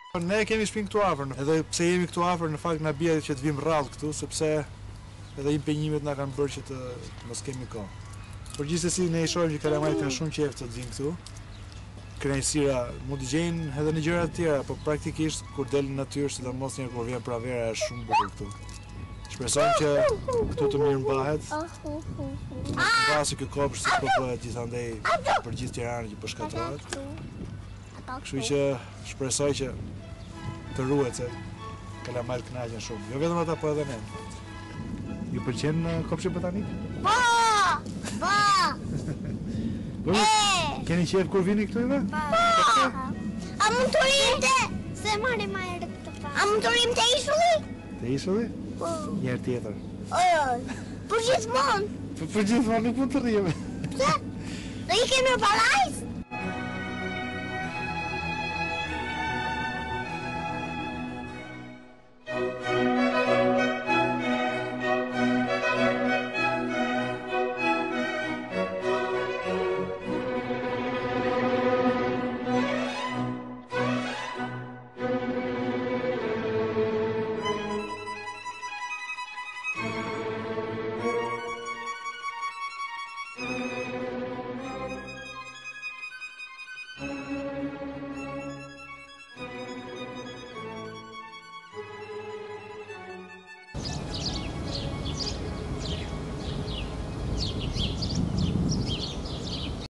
Ne kemi shpinë këtu afër, edhe pse jemi këtu afër, në fakt na bie që të vim rrallë këtu, sepse edhe impenjimet na kanë bërë që të mos kemi kohë. Por gjithsesi ne i shohim që kalamajt kanë shumë qejf të vinë këtu. Kënaqësira mund të gjejnë edhe në gjëra të tjera, por praktikisht kur del në natyrë, sidomos një kur vjen pravera, është shumë bukur këtu. Shpresojmë që këtu të mirëmbahet. Mbasi ky kopsht të bëhet gjithandej për gjithë Tiranën që po shkatërrohet. Kështu që shpresoj që të ruhet se kalamajt kënaqen shumë. Jo vetëm ata, po edhe ne. Ju pëlqen kopshti botanik? Po! Keni qef kur vini këtu edhe? Po! A mund të rimte? Se marri ma herë këtë pa. A mund të rimte ishulli? Te ishulli? Po. Njerë tjetër. Për gjithmonë. Për gjithmonë nuk mund të rrimë. Pse? Do ikem në palajs?